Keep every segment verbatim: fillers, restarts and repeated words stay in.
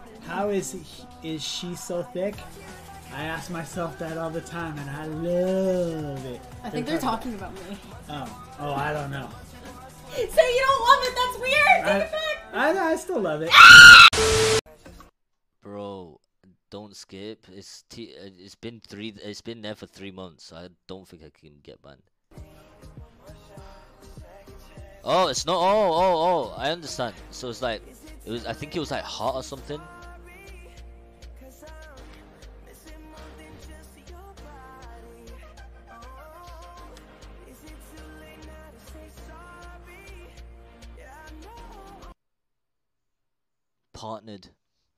How is he, is she so thick? I ask myself that all the time, and I love it. I think they're talking about me. Oh, oh, I don't know. Say you don't love it. That's weird. Take I, it back. I, I still love it. Bro, don't skip. It's t it's been three. It's been there for three months. I don't think I can get banned. Oh, it's not. Oh, oh, oh. I understand. So it's like it was. I think it was like hot or something. Partnered.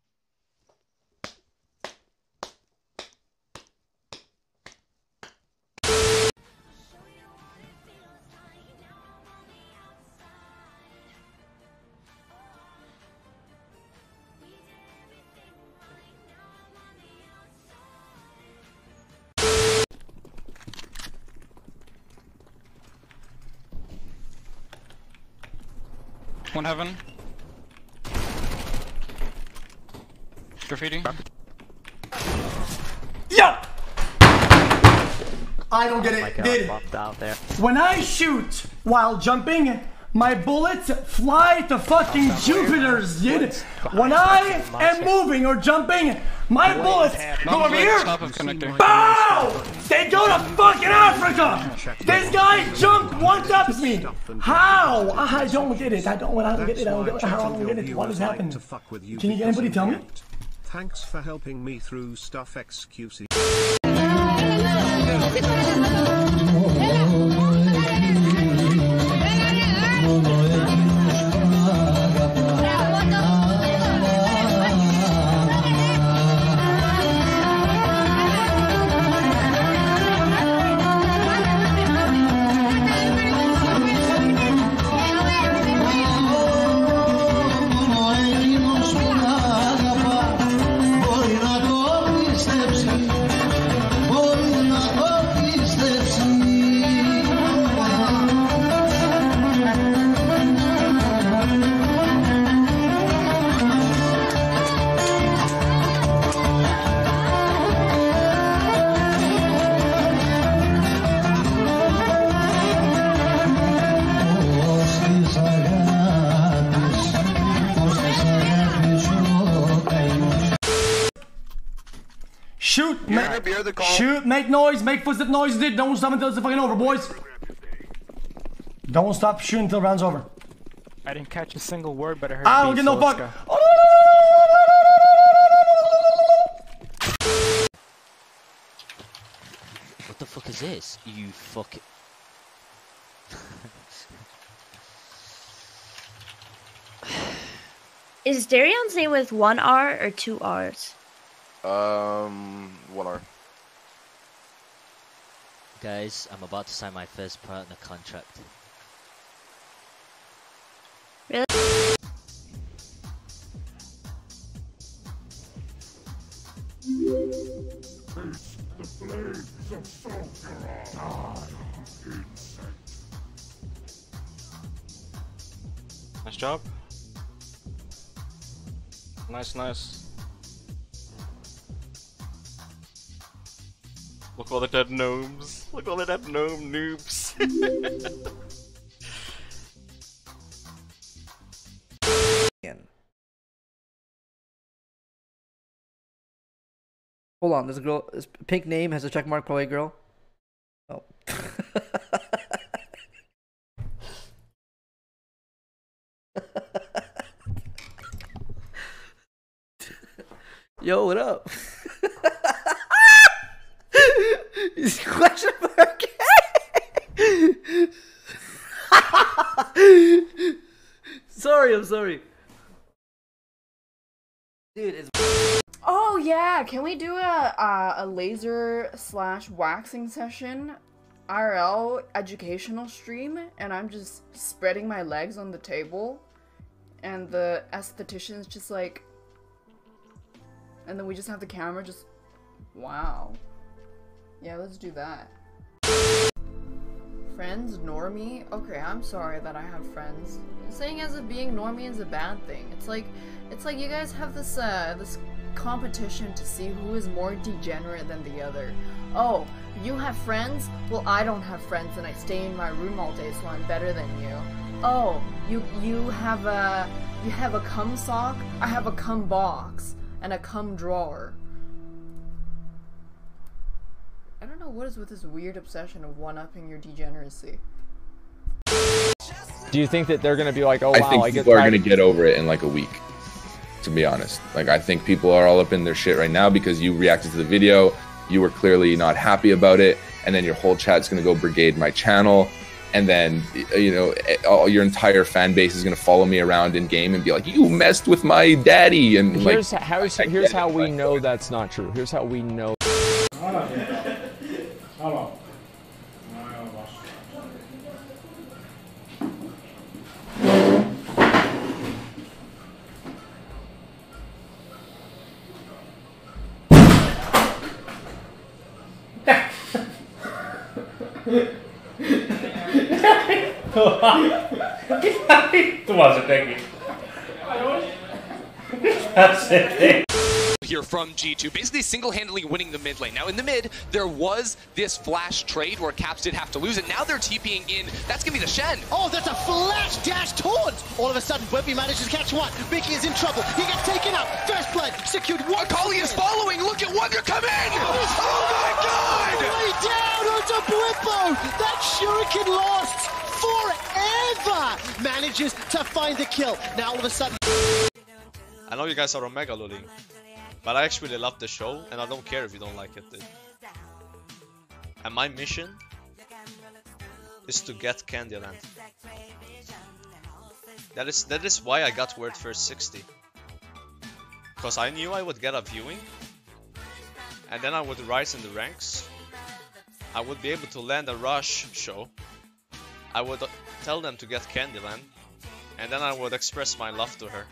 One heaven. Graffiti. Yo! I don't get it, Oh dude. Out there. When I shoot while jumping, my bullets fly to fucking Jupiters, dude. When I am moving or jumping, my bullets go over here. Bow! They go to fucking Africa. This guy jumped one ups me. How? I don't get it. I don't. I don't get it. I don't get it. I don't get it. What has happened? Can you anybody tell me? Thanks for helping me through stuff, X Q C. Shoot, make, shoot, make noise, make footstep noise, dude. Don't stop until it's fucking over, boys. Don't stop shooting until round's over. I didn't catch a single word, but I heard. I don't get no fuck. What the fuck is this? You fuck it. Is Darion's name with one R or two R's? Um, one R. Guys, I'm about to sign my first partner contract. Really? Nice job. Nice, nice. Look all the dead gnomes. Look all the dead gnome noobs. Hold on, there's a girl. This pink name has a check mark. Probably a girl. Oh. Yo, what up? Question mark. Sorry, I'm sorry. Dude, it's. Oh yeah, can we do a uh, a laser slash waxing session, I R L educational stream, and I'm just spreading my legs on the table, and the esthetician's just like, and then we just have the camera just, wow. Yeah, let's do that. Friends, normie? Okay, I'm sorry that I have friends. Saying as if being normie is a bad thing. It's like, it's like you guys have this, uh, this competition to see who is more degenerate than the other. Oh, you have friends? Well, I don't have friends and I stay in my room all day, so I'm better than you. Oh, you, you have a, you have a cum sock? I have a cum box and a cum drawer. I don't know what is with this weird obsession of one-upping your degeneracy. Do you think that they're gonna be like, oh I wow, think I get people are gonna get over it in like a week, to be honest. Like, I think people are all up in their shit right now because you reacted to the video, you were clearly not happy about it, and then your whole chat's gonna go brigade my channel, and then, you know, all your entire fan base is gonna follow me around in game and be like, you messed with my daddy, and Here's like, how here's how we know that's not true. Here's how we know. Hello. Tuossa teki. That's it. Here from G two, basically single-handedly winning the mid lane. Now in the mid, there was this flash trade where Caps did have to lose it. Now they're TPing in. That's gonna be the Shen. Oh, that's a flash dash towards. All of a sudden, Webby manages to catch one. Mickey is in trouble. He gets taken out. First blood secured one. Akali is following. Look at Wonder come in. Oh my God! Way down onto Blippo. That Shuriken lost forever. Manages to find the kill. Now all of a sudden. I know you guys are on Mega Lulling, but I actually love the show, and I don't care if you don't like it, dude. And my mission is to get Candyland. That is that is why I got Word First sixty. Because I knew I would get a viewing, and then I would rise in the ranks. I would be able to land a Rush show. I would tell them to get Candyland, and then I would express my love to her.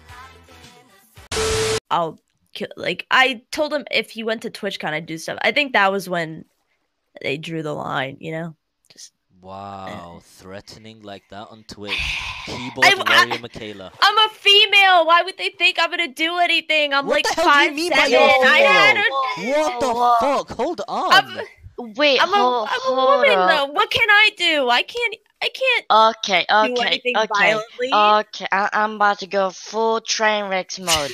I'll like I told him if he went to TwitchCon I'd do stuff. I think that was when they drew the line, you know. Just wow, threatening like that on Twitch. Keyboard I, warrior I, Michaela. I'm a female. Why would they think I'm gonna do anything? I'm what like the hell five do you mean seven. by you're I What the Whoa. fuck? Hold on. I'm, Wait, I'm hold, a, I'm hold a woman up. though. What can I do? I can't. I can't. Okay, do okay, anything okay, violently. okay. I I'm about to go full train wrecks mode.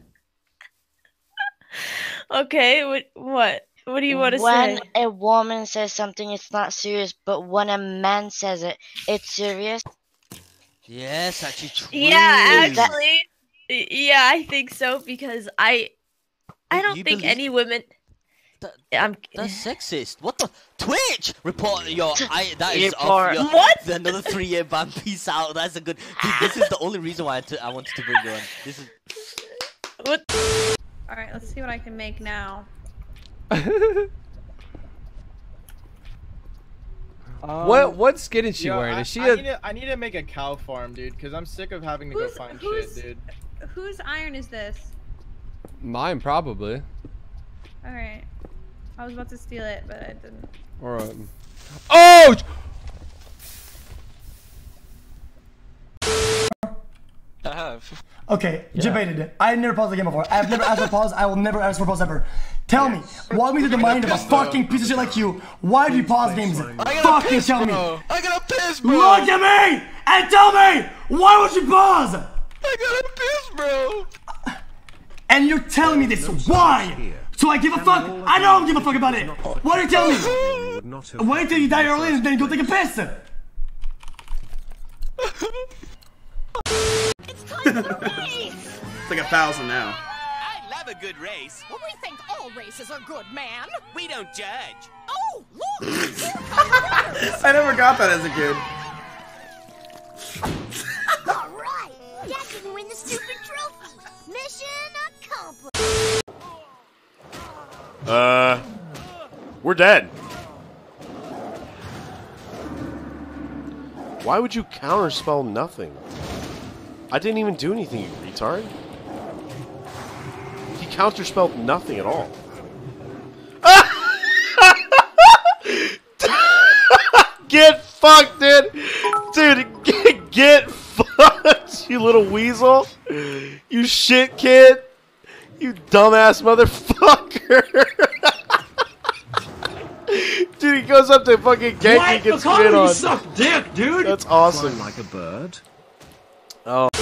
Okay, what, what? What do you want to when say? When a woman says something, it's not serious, but when a man says it, it's serious. Yes, actually true. Yeah, actually. Yeah, I think so, because I I don't you think believe... any women... That, I'm... That's sexist. What the... Twitch! Report your... I, that is Report. off your... What? Another three-year ban. Peace out. That's a good... Dude, this is the only reason why I, t I wanted to bring you on. This is... What? Alright, let's see what I can make now. Um, what what skin is she yo, wearing? I, Is she I a... need to, I need to make a cow farm, dude, because I'm sick of having to who's, go find who's, shit, dude. Whose iron is this? Mine, probably. Alright. I was about to steal it, but I didn't. Or a... Oh! I have. Okay, Yeah. debated. I never paused the game before. I've never asked for pause. I will never ask for pause ever. Tell me, walk me through the mind of a fucking piece of shit like you. Why do you pause games? Fucking piss, tell me. bro. I gotta piss, bro. Look at me and tell me why would you pause? I gotta piss, bro. And you're telling me this. Why? So I give a fuck? I don't give a fuck about it. Why are you telling me? Wait till you die early and then go take a piss. It's like a thousand now. I love a good race. Well, we think all races are good, man. We don't judge. Oh, look! I never got that as a kid. All right, Dad didn't win the stupid trophy. Mission accomplished. Uh, we're dead. Why would you counterspell nothing? I didn't even do anything, you retard. He counterspelled nothing at all. Get fucked, dude. Dude, get, get fucked, you little weasel. You shit kid. You dumbass motherfucker. Dude, he goes up to fucking Genki and gets spit on. You suck dick, dude. That's awesome. Fly like a bird. Oh.